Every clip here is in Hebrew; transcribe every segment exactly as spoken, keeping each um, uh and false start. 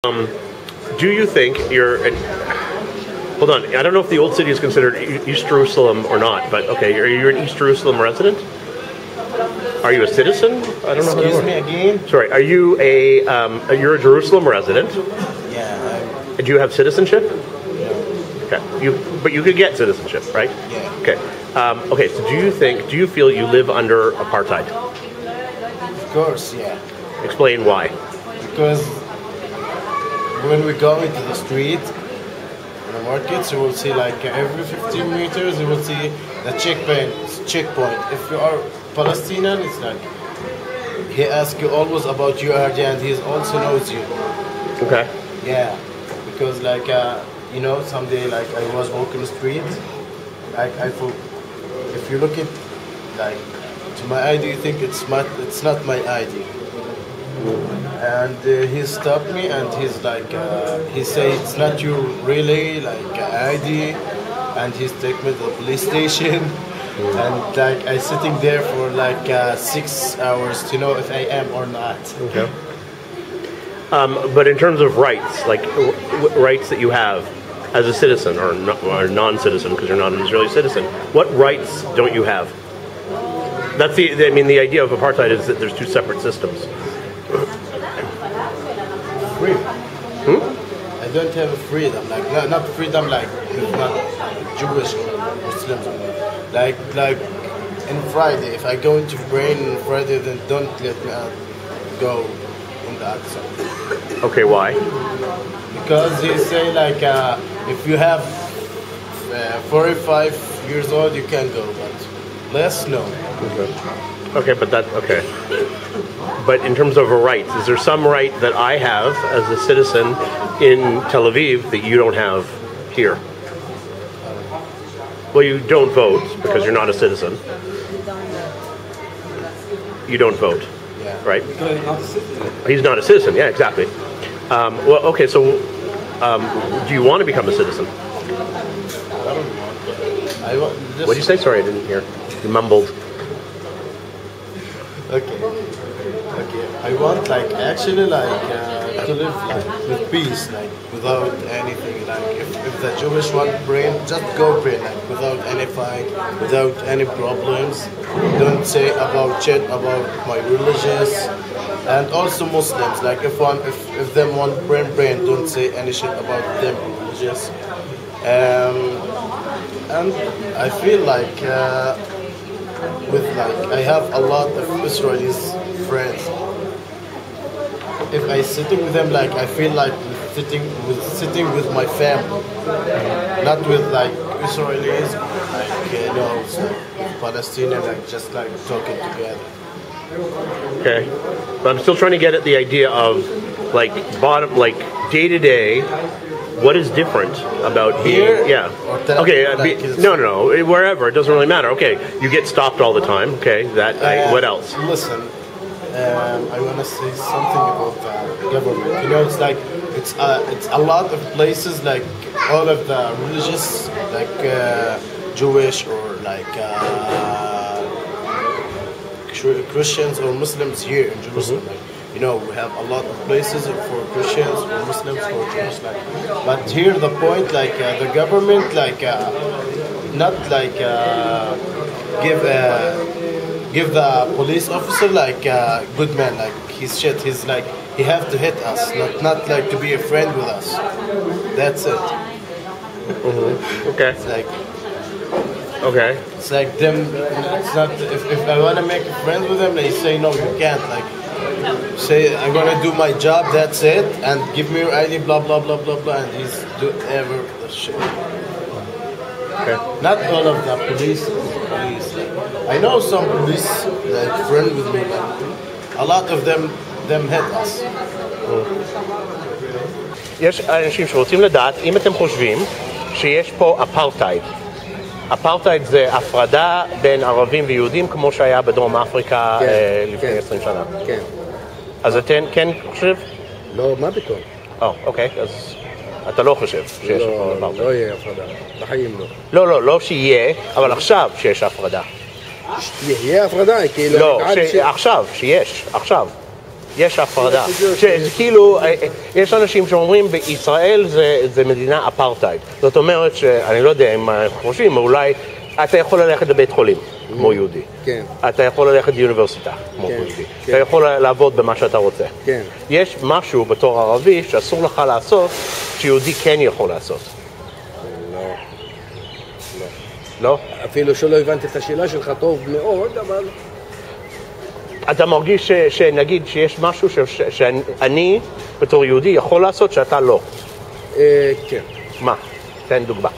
Um, do you think you're... An, hold on, I don't know if the Old City is considered East Jerusalem or not, but okay, are you an East Jerusalem resident? Are you a citizen? I don't know. Excuse me again? Sorry, are you a... Um, you're a Jerusalem resident? Yeah. I'm... Do you have citizenship? Yeah. Okay, you, but you could get citizenship, right? Yeah. Okay. Um, okay, so do you think, do you feel you live under apartheid? Of course, yeah. Explain why. Because when we go into the street, in the markets, you will see like every fifteen meters, you will see the checkpoint. Checkpoint. If you are Palestinian, it's like he asks you always about your I D, and he also knows you. Okay. Yeah, because like uh, you know, someday like I was walking the street, like I thought, if you look at like to my I D, you think it's my, it's not my I D. And uh, he stopped me and he's like, uh, he said it's not you really, like uh, I D, and he's taking me to the police station. And like I sitting there for like uh, six hours to know if I am or not. Okay. Um, but in terms of rights, like w- w- rights that you have as a citizen or, no, or non-citizen, because you're not an Israeli citizen, what rights don't you have? That's the, I mean, the idea of apartheid is that there's two separate systems. Free. Hmm? I don't have a freedom, like not, not freedom like not Jewish or Muslims. Like like in Friday, if I go into brain on Friday, then don't let me out, go in the outside. Okay, why? Because he say like uh, if you have uh, forty-five years old, you can go, but less no. Okay. Okay, but that okay. But in terms of a rights, is there some right that I have as a citizen in Tel Aviv that you don't have here? Well, you don't vote because you're not a citizen. You don't vote, Yeah. right? Because he's not a citizen. He's not a citizen. Yeah, exactly. Um, well, okay. So, um, do you want to become a citizen? I don't want. I want. What did you say? Sorry, I didn't hear. You mumbled. Okay. Okay. I want like actually like uh, to live like with peace, like without anything. Like if, if the Jewish want brain, just go brain, like without any fight, without any problems. Don't say about shit about my religious, and also Muslims. Like if one if if them want brain brain, don't say any shit about them religious. Um, and I feel like. Uh, With like, I have a lot of Israelis friends. If I sitting with them, like I feel like sitting with sitting with my family, not with like Israelis, like you know, Palestinian, like just like talking together. Okay, but I'm still trying to get at the idea of like bottom, like day to day. What is different about Here? being, yeah. Or that, Okay, uh, like, be, no, no, no, wherever, it doesn't really matter. Okay, you get stopped all the time. Okay, that, I, Uh, what else? Listen, um, I want to say something about the government. You know, it's like it's uh, it's a lot of places, like all of the religious, like uh, Jewish or like uh, Christians or Muslims here in Jerusalem. Mm-hmm. Like, you know, we have a lot of places for Christians, for Muslims, for Jews. Like, but here the point, like uh, the government, like uh, not like uh, give uh, give the police officer like uh, good man, like he's shit. He's like he have to hit us, not not like to be a friend with us. That's it. Mm-hmm. Okay, It's like okay, it's like them. It's not if, if I want to make a friend with them, they say no, you can't. Like. Say I'm gonna do my job, that's it, and give me your I D, blah blah blah blah blah, and he's do ever the shit. okay. Not all of the police. Police. Like, I know some police like friend with me, but a lot of them them hit us. יש אנשים שרוצים לדעת אם אתם חושבים שיש פה אפרטהייד. אפרטהייד זה הפרדה בין ערבים ויהודים כמו שהיה בדרום אפריקה כן, אה, לפני כן. עשרים שנה. כן. אז אתן כן חושב? לא, מה פתאום? או, אוקיי, אז אתה לא חושב שיש פה לא, אפרטהייד. לא יהיה הפרדה. בחיים לא. לא, לא, לא שיהיה, אבל עכשיו שיש הפרדה. יהיה הפרדה, כאילו... לא, עד ש- עכשיו, שיש, עכשיו. יש הפרדה. שכאילו, יש אנשים שאומרים בישראל זה, זה מדינה אפרטהייד. זאת אומרת שאני לא יודע אם חושבים, אולי אתה יכול ללכת לבית חולים כמו יהודי. כן. אתה יכול ללכת לאוניברסיטה כמו יהודי. אתה יכול לעבוד במה שאתה רוצה. כן. יש משהו בתור ערבי שאסור לך לעשות, שיהודי כן יכול לעשות. לא. לא? אפילו שלא הבנתי את השאלה שלך טוב מאוד, אבל... אתה מרגיש ש, שנגיד שיש משהו ש, ש, שאני בתור יהודי יכול לעשות שאתה לא. אה, כן. מה? תן דוגמה.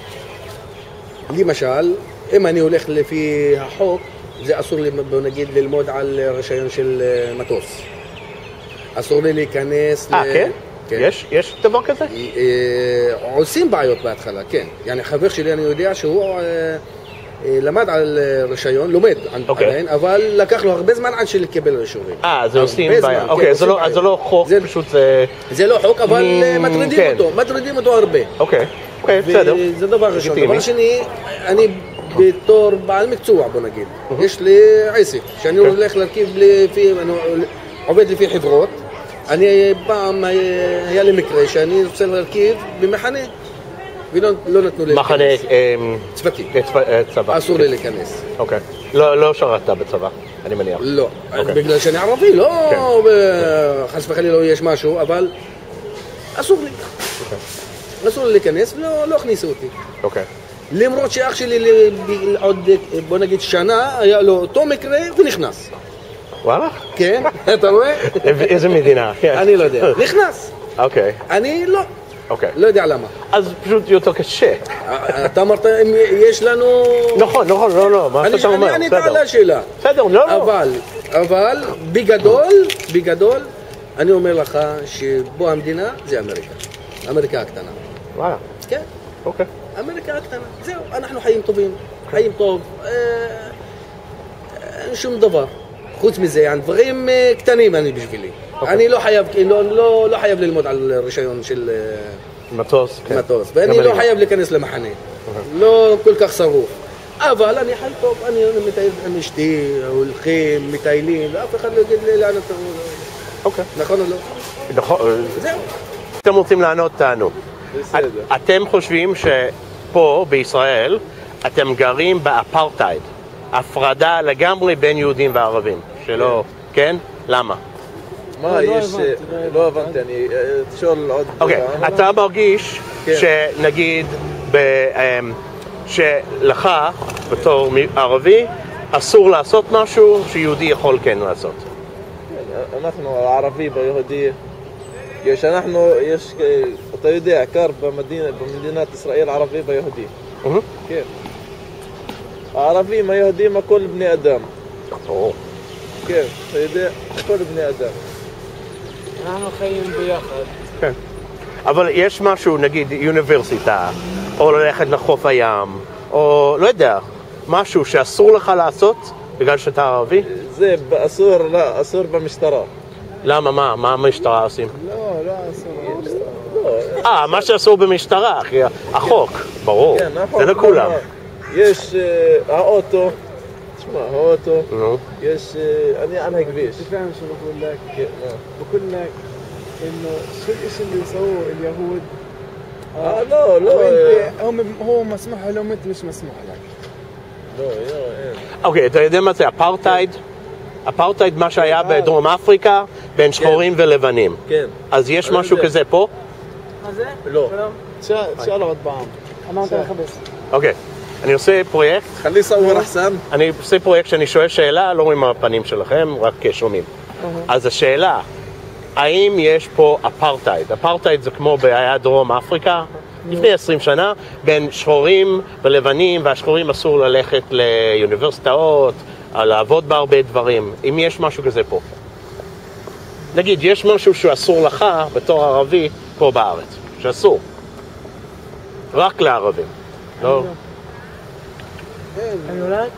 למשל, אם אני הולך לפי החוק, זה אסור לי, בוא נגיד, ללמוד על רישיון של אה, מטוס. אסור לי להיכנס... אה, ל... כן? כן. יש? יש דבר כזה? אה, עושים בעיות בהתחלה, כן. yani, חבר שלי, אני יודע שהוא אה, אה, למד על אה, רישיון, לומד אוקיי. עדיין, אבל לקח לו הרבה זמן עד שקיבל רישורים. אה, זה עושים הרבה בעיה. זמן, אוקיי, כן, זה לא- עושים אז זה לא חוק, זה- פשוט זה... זה לא חוק, אבל מ- אה, מטרידים כן. אותו, מטרידים אותו הרבה. אוקיי, אוקיי, בסדר. זה דבר ראשון. לגיטימי. דבר שני, אני בתור בעל מקצוע, בוא נגיד, יש לי עסק, שאני הולך להרכיב לפי, אני עובד לפי חברות. אני פעם היה לי מקרה שאני רוצה להרכיב במחנה, ולא לא נתנו לי מחנה להיכנס. אמ, צוותים. צבא- אה, צבא. אסור לי להיכנס. אוקיי. לא לא שרתת בצבא, אני מניח. לא, אוקיי. בגלל שאני ערבי, לא כן. ב- חס וחלילה יש משהו, אבל אסור לי. אסור לי להיכנס, ולא לא הכניסו אותי. אוקיי. למרות שאח שלי ל- ב- עוד, בוא נגיד, שנה, היה לו אותו מקרה ונכנס. וואלה? כן, אתה רואה? איזה מדינה? כן. אני לא יודע. נכנס. אוקיי, אני לא. אוקיי. לא יודע למה. אז פשוט יותר קשה. אתה אמרת, אם יש לנו... נכון, נכון, לא, לא, מה אני שאתה אומר, אני בסדר. אענה על השאלה. בסדר, לא, לא. אבל, אבל, בגדול, בגדול, אני אומר לך שבו המדינה זה אמריקה. אמריקה הקטנה. וואלה, כן, אוקיי. אמריקה הקטנה. זהו, אנחנו חיים טובים, חיים טוב. אה, אין שום דבר. חוץ מזה, דברים אה, קטנים אני בשבילי. אני לא חייב, לא, לא, לא חייב ללמוד על רישיון של אה, מטוס, כן. מטוס, ואני גם לא אני. חייב להיכנס למחנה. לא כל כך שרוף. אבל אני חי טוב, אני מטייל עם אשתי, הולכים, מטיילים, ואף אחד לא יגיד לי לאן אתה... אוקיי. נכון או לא? נכון. זהו. אתם רוצים לענות, תענו. בסדר. את- אתם חושבים שפה, בישראל, אתם גרים באפרטהייד, הפרדה לגמרי בין יהודים וערבים, שלא, כן? למה? מה, יש... לא הבנתי, אני... תשאול עוד... אוקיי, אתה מרגיש כן. שנגיד, ב- אמ, שלך, בתור מי- ערבי, אסור לעשות משהו שיהודי יכול כן לעשות. אנחנו הערבי ביהודי, יש אנחנו, יש, אתה יודע, קר במדינה, במדינת ישראל ערבי ביהודי. אהה. כן. הערבים, היהודים, הכל בני אדם. ברור. כן, אתה יודע, הכל בני אדם. אנחנו חיים ביחד. כן. אבל יש משהו, נגיד אוניברסיטה, או ללכת לחוף הים, או לא יודע, משהו שאסור לך לעשות בגלל שאתה ערבי? זה אסור, לא, אסור במשטרה. למה? מה? מה המשטרה עושים? לא, לא אסור במשטרה. אה, מה שאסור במשטרה, אחי, החוק, ברור, כן, זה לכולם. יש אה, האוטו, תשמע, האוטו, נו. יש, אה, אני על הכביש. تفهم شو بقول لك؟ כן, מה? بقول لك انه شو الاشي اللي يسووه اليهود אה, לא, לא, אה, وانت هم هو مسموح لهم انت مش مسموح لك. לא, לא, אין. אוקיי, אתה יודע מה זה אפרטהייד? אפרטהייד מה שהיה בדרום אפריקה בין שחורים ולבנים. כן. אז יש אני משהו יודע. כזה פה? לא. שאל עוד פעם. אמרת לך בס. אוקיי. אני עושה פרויקט, חלי סוור אחסן. אני עושה פרויקט שאני שואל שאלה, לא רואים הפנים שלכם, רק שומעים. אז השאלה, האם יש פה אפרטהייד? אפרטהייד זה כמו היה דרום אפריקה, לפני עשרים שנה, בין שחורים ולבנים, והשחורים אסור ללכת לאוניברסיטאות, לעבוד בהרבה דברים. אם יש משהו כזה פה. נגיד, יש משהו שאסור לך, בתור ערבי, פה בארץ. שאסור. רק לערבים. לא? אני אולי?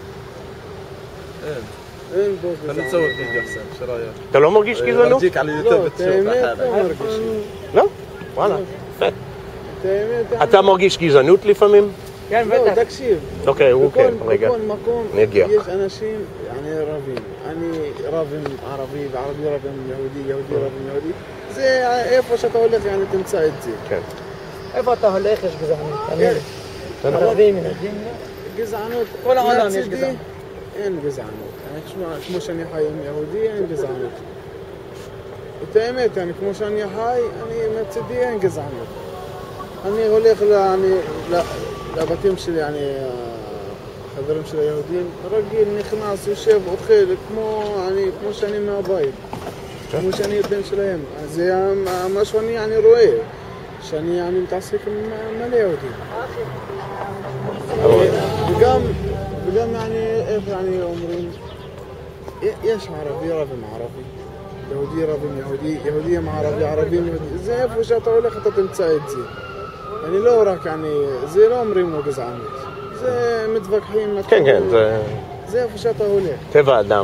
אין בו. חלי סוור וידאו אחסן, שראיה. אתה לא מרגיש גזענות? ארجيك على اليوتيوب לא, تشوف האמת حالك. לא מרגיש. לא? וואלה. יפה. האמת, אתה מרגיש גזענות לפעמים? כן, לא, בטח. תקשיב. אוקיי, הוא כן, בכל- רגע. בכל מקום נגיע. יש אנשים يعني רבים. אני רב עם ערבי וערבי רב עם יהודי, יהודי רב עם יהודי. זה איפה שאתה הולך, يعني תמצא את זה. כן. איפה אתה הולך יש גזענות. תאמין לי. כן. ערבים, ילדים. גזענות. כל העולם יש מהצידי גזענות. אין גזענות. אני תשמע, כמו שאני חי עם יהודי, אין גזענות. את האמת, אני, כמו שאני חי, אני מצידי אין גזענות. אני הולך ל- אני- ל- לבתים שלי, אני, החברים של היהודים, רגיל, נכנס, יושב, אוכל, כמו, אני, כמו שאני מהבית. כמו שאני בן שלהם. אז זה משהו אני, אני רואה, שאני אני מתעסק עם מלא יהודים. וגם, וגם يعني, איך يعني אומרים, יש ערבי רב עם ערבי, יהודי רב עם יהודי, יהודי עם ערבי, ערבי עם יהודי, זה איפה שאתה הולך אתה תמצא את זה. אני לא רק, يعني, זה לא אומרים לו גזענות, זה מתווכחים, כן, כן, זה זה איפה שאתה הולך. טבע האדם.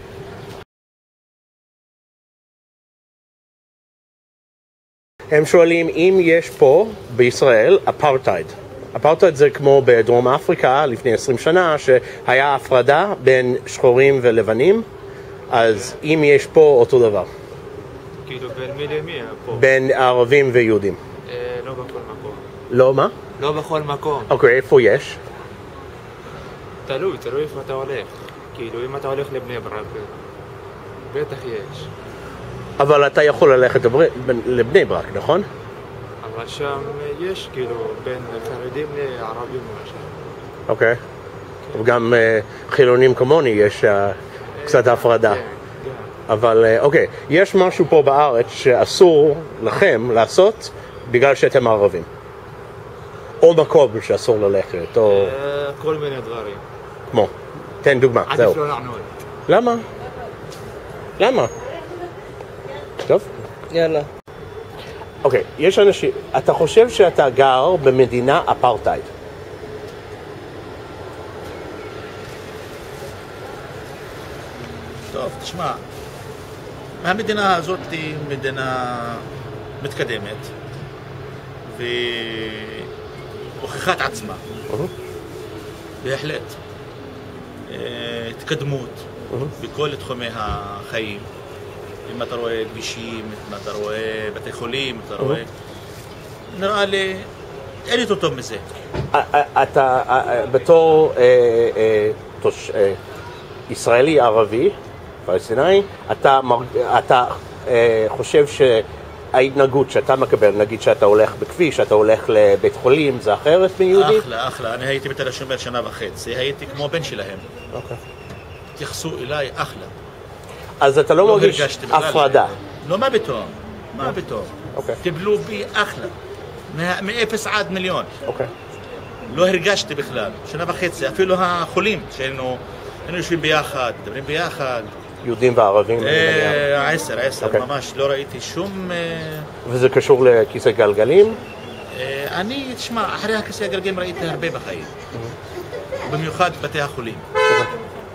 הם שואלים אם יש פה בישראל אפרטהייד. אפרטהייד זה כמו בדרום אפריקה לפני עשרים שנה, שהיה הפרדה בין שחורים ולבנים, אז אם יש פה אותו דבר, כאילו בין מי למי פה? בין ערבים ויהודים. אה, לא בכל מקום. לא מה? לא בכל מקום. אוקיי, איפה יש? תלוי, תלוי איפה אתה הולך. כאילו אם אתה הולך לבני ברק, בטח יש. אבל אתה יכול ללכת לבר- לבני ברק, נכון? אבל שם יש כאילו בין חרדים לערבים למשל. אוקיי. וגם אה, חילונים כמוני יש אה, קצת הפרדה. כן, כן. אבל אה, אוקיי, יש משהו פה בארץ שאסור לכם לעשות בגלל שאתם ערבים. או מקום שאסור ללכת, או אה, כל מיני דברים. כמו. תן דוגמה, עדיף זהו. לא לענות. למה? למה? טוב. יאללה. אוקיי, יש אנשים, אתה חושב שאתה גר במדינה אפרטהייד. טוב, תשמע, המדינה הזאת היא מדינה מתקדמת והוכיחה את עצמה. בהחלט. אה, התקדמות בכל תחומי החיים. אם אתה רואה כבישים, אם אתה רואה בתי חולים, אתה רואה... נראה לי, אין יותר טוב מזה. א- א- אתה א- בתור אה, אה, תוש- אה, ישראלי ערבי, פלסטיני, אתה מרג- אתה אה, חושב שההתנהגות שאתה מקבל, נגיד שאתה הולך בכביש, שאתה הולך לבית חולים, זה אחרת מיהודי? אחלה, אחלה. אני הייתי בתל השומר שנה וחצי, הייתי כמו בן שלהם. אוקיי. התייחסו אליי אחלה. אז אתה לא מרגיש הרגשתי בכלל. הפרדה. לא, מה פתאום? מה פתאום? אוקיי. טיפלו בי אחלה. מה- מאפס עד מיליון. אוקיי. לא הרגשתי בכלל. שנה וחצי, אפילו החולים שהיינו היינו יושבים ביחד, מדברים ביחד. יהודים וערבים. אני מניח. אה, עשר, עשר, אוקיי. ממש לא ראיתי שום... אה, וזה קשור לכיסא גלגלים? אה, אני, תשמע, אחרי הכיסא הגלגלים ראיתי הרבה בחיים. במיוחד בתי החולים. אה,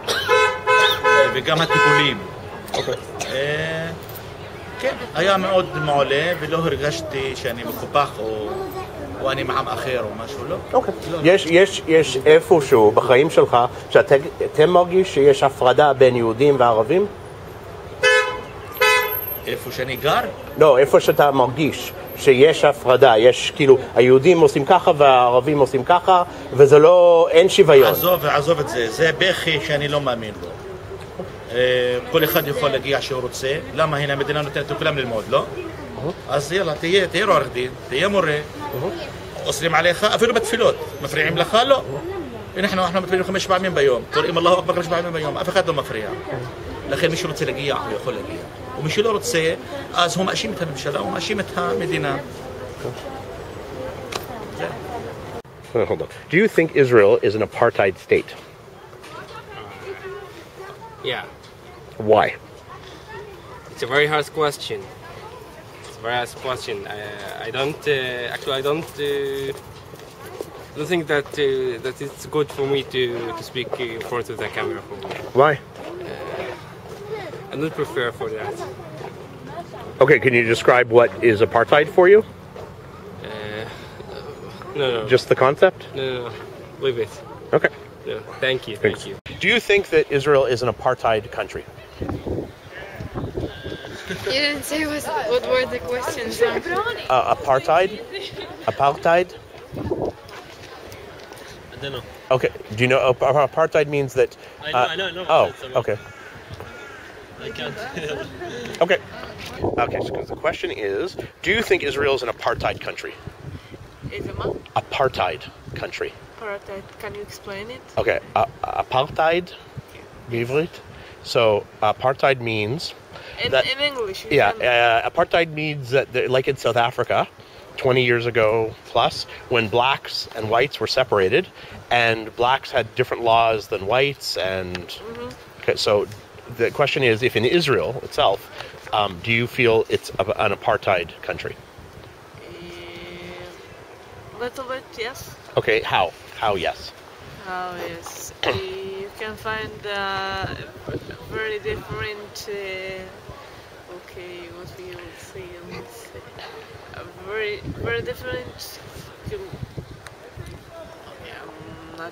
וגם הטיפולים. אה, כן, היה מאוד מעולה ולא הרגשתי שאני מקופח או, או אני מעם אחר או משהו, לא. אוקיי. לא. יש, יש, יש איפשהו בחיים שלך שאתם מרגיש שיש הפרדה בין יהודים וערבים? איפה שאני גר, לא, איפה שאתה מרגיש שיש הפרדה, יש כאילו, היהודים עושים ככה והערבים עושים ככה, וזה לא, אין שוויון. עזוב, עזוב את זה, זה בכי שאני לא מאמין לו. אה, כל אחד יכול להגיע שהוא רוצה, למה הנה המדינה נותנת לכולם ללמוד, לא? אז יאללה, תהיה, תהיה עורך דין, תהיה מורה, אוסרים עליך, אפילו בתפילות, מפריעים לך, לא. אנחנו, אנחנו מתפללים חמש פעמים ביום, קוראים אללהו אכבר חמש פעמים ביום, אף אחד לא מפריע. לכן מי שרוצה להגיע, הוא יכול להגיע. ומי שלא רוצה, אז הוא מאשים את הממשלה, הוא מאשים את המדינה. Hold on. Do you think Israel is an apartheid state? Yeah, Why? it's a very hard question. It's a very hard question. I, I don't uh, actually I don't uh, don't think that uh, that it's good for me to, to speak in front of the camera. For me, Why? I don't prefer for that. Okay, can you describe what is apartheid for you? Uh, no, no, Just the concept? no, no, no. leave it. Okay. No, thank you, Thanks. thank you. Do you think that Israel is an apartheid country? You didn't say what, what were the questions. Uh, apartheid? Apartheid? I don't know. Okay. Do you know ap- apartheid means that? I know, uh, I know, I know. Oh, It's, um, okay. I can't. Okay. Okay. So the question is, do you think Israel is an apartheid country? Is it what? Apartheid country. Apartheid. Can you explain it? Okay. Uh, apartheid, בעברית. So apartheid means In, that. in English. you Yeah, can- uh, apartheid means that, the- like in South Africa, twenty years ago plus, when blacks and whites were separated, and blacks had different laws than whites, and okay, so the question is, if in Israel itself, um, do you feel it's a, an apartheid country? A little bit, yes. Okay, how? How? Yes. How yes. Uh, you can find uh, very different. Uh, okay, what we would say. Let's say, uh, very, very different. com- Okay, I'm not.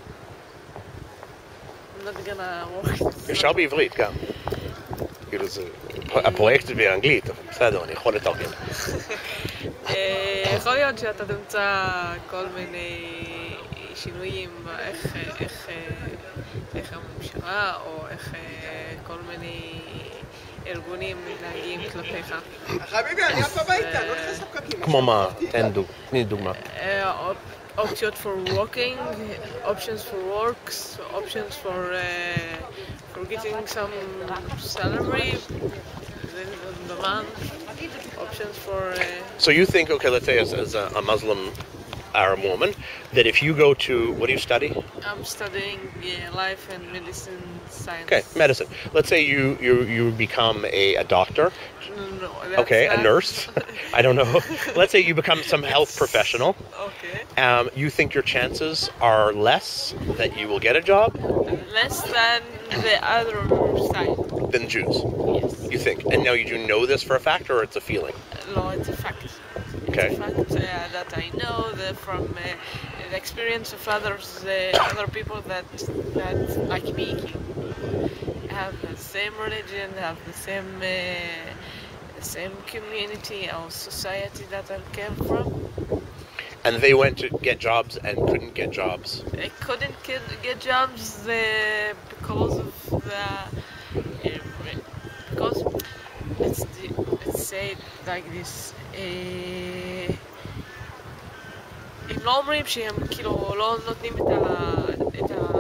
I'm not gonna work. אפשר בעברית גם. כאילו זה, הפרויקט באנגלית, אבל בסדר, אני יכול לתרגם. אה, יכול להיות שאתה תמצא כל מיני שינויים באיך איך, אה, איך הממשלה או איך אה, כל מיני ארגונים מתנהגים כלפיך. חביבי, אני אף הביתה, לא נכנס לפקקים. כמו מה? תן דוג- תני דוגמה. אה, אופ- options for working, options for works, options for uh, for getting some salary in the month, options for. Uh, So you think, okay, let's say as, as a, a Muslim Arab woman, that if you go to, what do you study? I'm studying uh, life and medicine science. Okay, medicine. Let's say you you, you become a, a doctor, No, that's okay, a not- nurse. I don't know. Let's say you become some health professional. Okay. Um, you think your chances are less that you will get a job Less than the other side. than Jews. Yes. You think? And now you do know this for a fact, or it's a feeling? No, it's a fact. Okay. It's a fact uh, that I know that from uh, the experience of others, uh, other people that that like me have the same religion, have the same uh, the same community or society that I came from. And they went to get jobs and couldn't get jobs. I couldn't get, get jobs uh, because of the uh, because let's let's say it like this. Uh, הם לא אומרים שהם כאילו לא נותנים את ה... את ה...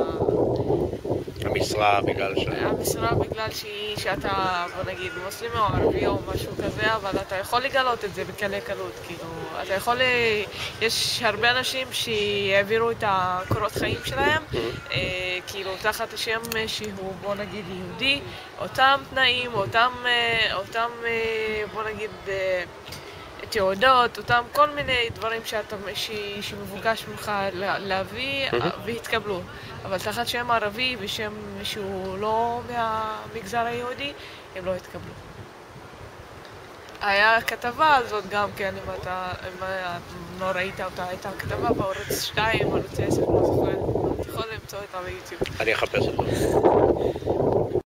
המשרה בגלל ש... המשרה בגלל שהיא, שאתה, בוא נגיד, מוסלמי או ערבי או משהו כזה, אבל אתה יכול לגלות את זה בקלי קלות, כאילו, אתה יכול, יש הרבה אנשים שהעבירו את הקורות חיים שלהם, אה, כאילו, תחת השם שהוא, בוא נגיד, יהודי, אותם תנאים, אותם, אה, אותם, אה, בוא נגיד, אה, תעודות, אותם כל מיני דברים שאתה, ש, שמבוקש ממך להביא והתקבלו. אבל תחת שם ערבי ושם שהוא לא מהמגזר היהודי, הם לא התקבלו. היה כתבה הזאת גם כן, אם אתה אם לא ראית אותה, הייתה כתבה בערוץ שתיים, ערוץ עשר, לא זוכרת, אתה יכול למצוא אותה ביוטיוב. אני אחפש אותו.